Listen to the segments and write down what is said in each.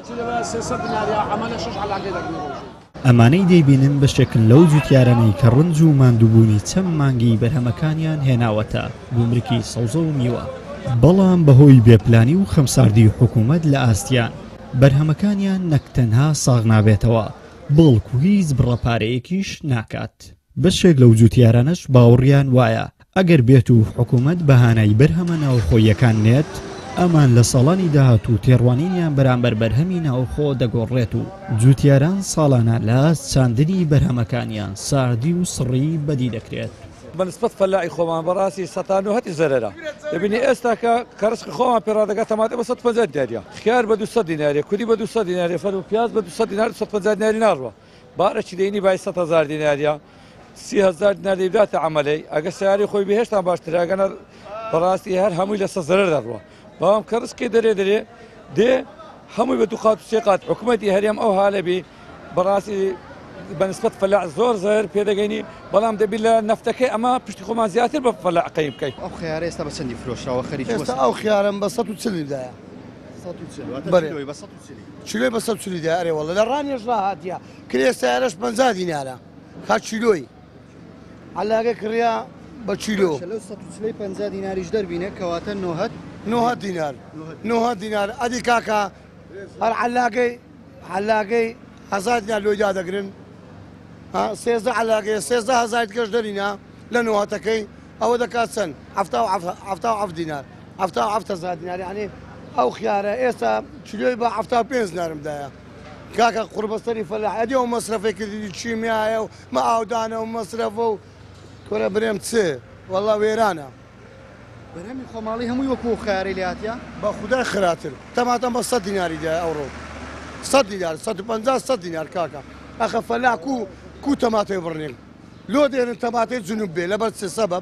ئەمانەی دەیبینن بەشێکن لەو جوتیارانەی کە ڕنج و ماندووبوونی چەند مانگی بەرهەمەکانیان هێناوەتە بومرکی سەوزە و میوە. بەڵام بەهۆی بێپلانی و خەمساردی حکوومەت لە ئاستیان بەرهەمەکانیان نەکتەنها ساغ نابێتەوە بەڵکو هیچ بڕەپارەیەکیش ناکات. بەشێک لەو جوتیارانەش باوەڕیان وایە ئەگەر بێت و حکوومەت بەهانای بەرهەمە ناوخۆیەکان نێت ئەمان لە ساڵانی داهات و تێڕوانینیان بەرامبەر بەرهەمی ناوخۆ دەگۆڕێت و جوتیاران ساڵانە لە چاندنی بەرهەمەکانیان ساردی و سڕی بەدی دەکرێت. بەنسبەت فەلاعی خۆمان بەڕاستی سەتان و هەتی زەرەرە دەبینی ئێستا کە کەڕسقی خۆمان پێڕادەگات تەماتە بە 150 دیناریە، خیار بە 200 دیناریە، کوردی بە 200 دیناریە، فەر و پیاز بە 200 دینار 150 دیناری ناڕوە. بارەکی دەینی بای 100,000 دیناریە 30,000 دینار دەبداتە عەمەلەی ئەگە سیاری خۆی بەهێشتان باشترە ئەگەنە بەڕاستی هەر هەمووی لەسەر زەرەر دەڕوە. بەڵام کە ڕسکی دەرێ دێ هەمووی بە 2 قات و 3 قات حکوومەتی هەرێم ئەو هالەبی بەڕاستی بەنسبەت فەلاع زۆر زەر پێدەگەینی بەڵام دەبی لە نەفتەکەی ئەمە پشتی خۆمان زیاتر بە فەلاع قەیم بکەین. ئەو خیارە ئێستا بە چەندی فرۆشراوە خەریکی ئێستا ئەو خیارم بە 140 دایە. 140 چیلۆی بە 140 دایە ئەرێ وەڵا لە ڕانیش ڕاهاتیە کرێ سیارەش 50 دینارە کا چیلۆی عەلاقەی کڕیا بە چیلۆ لەو 150 دیناریش دەربینێ کەواتە 9 دینار 9 دینار ئەدی کاکە هەر عەلاقەی 1000 دینار لۆی دادەگرن 13 عەلاقەیە 13,000 کەش دەرینە لە نۆهەتەکەی ئەوە دەکات چەند 77 دینار 77,000 دینار یعنی ئەو خیارە ئێستا چلۆی بە 75 دینارمدایە کاکە قوربەسەری فەلاح ئەدی ئەو مەسرەفەی کردی چیمیایە و مە ئاودانە و مەسرەفە و کۆرە برێم چێ وەڵا وێرانە بەرهەمی خۆماڵی هەمووی وەکو خیارەی لاتیا بە خودای خراتر تەماتەم بە 100 دیناری دایە ئەوڕۆ 100 دینار 150 100 دینار کاکە ئەخە فەلاح کو تەماتەی بڕنێن لۆ دێنن تەماتەی جنوب بێ لەبەر چ سەبەب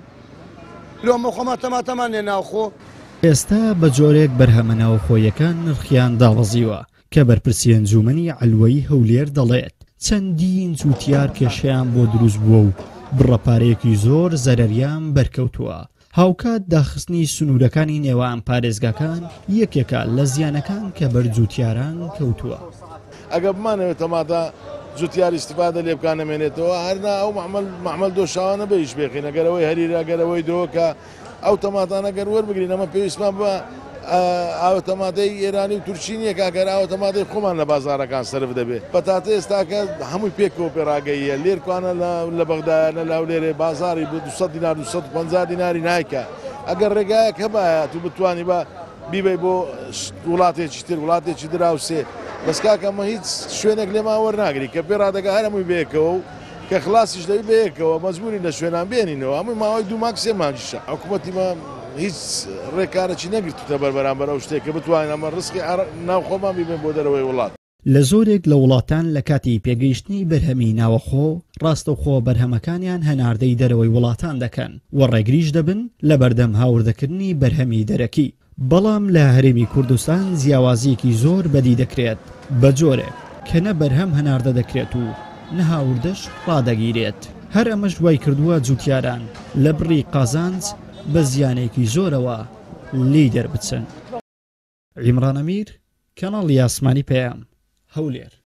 لۆ مەخۆمە تەماتەمان لێ ناوخۆ. ئێستا بە جۆرێک بەرهەمە ناوخۆیەکان نرخیان داوەزیوە کە بەرپرسی ئەنجومەنی عەلوەیی هەولێر دەڵێت چەندین جوتیار کێشەیان بۆ دروست بووە و بڕەپارەیەکی زۆر زەرەریان بەرکەوتووە. هاوکات داخستنی سنوورەکانی نێوان پارێزگاکان یەکێکە لە زیانەکان کە بەرجوتیاران کەوتووە. ئەگە بمانەوێت تەماتە جوتیار ئیستیفادە لێ بکانەمێنێتەوە هەرنا ئەو مەحمەل دۆشاوانە بەیش بێخین ئەگەرەوەی هەریرە گەرەوەی دۆکە ئەو تەماتانە گەر وەربگرین ئەمە پێویستمان بە ئاو تەماتەی ئێرانی و تورکینیە کاگەر ئاو تەماتەی خۆمان لە بازارەکان سرف دەبێت بەتاتە ئێستاکە هەمووی پێکەوە پێڕاگەیە لێرکوانە لە بەغدایانە لاولێرێ بازاری بە 200 دینار 250 دیناری نایکە ئەگەر ڕێگایەک هەبایە تو بتوانی بە بیبەی بۆ وڵاتێکی تر وڵاتێکی دراوسێ بەس کاکەمە هیچ شوێنێک لێما وەرناگری کە پێڕادەگە هەر هەمووی بێکەوە و کە خلاصیش دەوی بەیەکەوە مەجبوری لە شوێنان بێنینەوە هەمووی ماوەی 2 مانگ 3 مانگیشە حکوومەتیمە هیچ ڕێکارێکی نەگرتوتە بەرامبەر ئەو شتێک کە بتوانین ئەمە ڕسکی ناوخۆمان بیبێن بۆ دەرەوەی وڵات. لە زۆرێک لە وڵاتان لە کاتی پێگەیشتنی بەرهەمی ناوەخۆ ڕاستەوخۆ بەرهەمەکانیان هەناردەی دەرەوەی وڵاتان دەکەن و ڕێگریش دەبن لە بەردەم هاوردەکردنی بەرهەمی دەرەکی. بەڵام لە هەرێمی کوردستان جیاوازیەکی زۆر بەدی دەکرێت بە جۆرێک کە نە بەرهەم هەناردە دەکرێت و نەهاوردەش ڕادەگیرێت. هەر ئەمەش دوای کردووە جوتیاران لە بڕی قازانج بە زیانێکی زۆرەوە لی دەربچن. عیمران ئەمیر کەناڵی ئاسمانی پەیام هەولێر.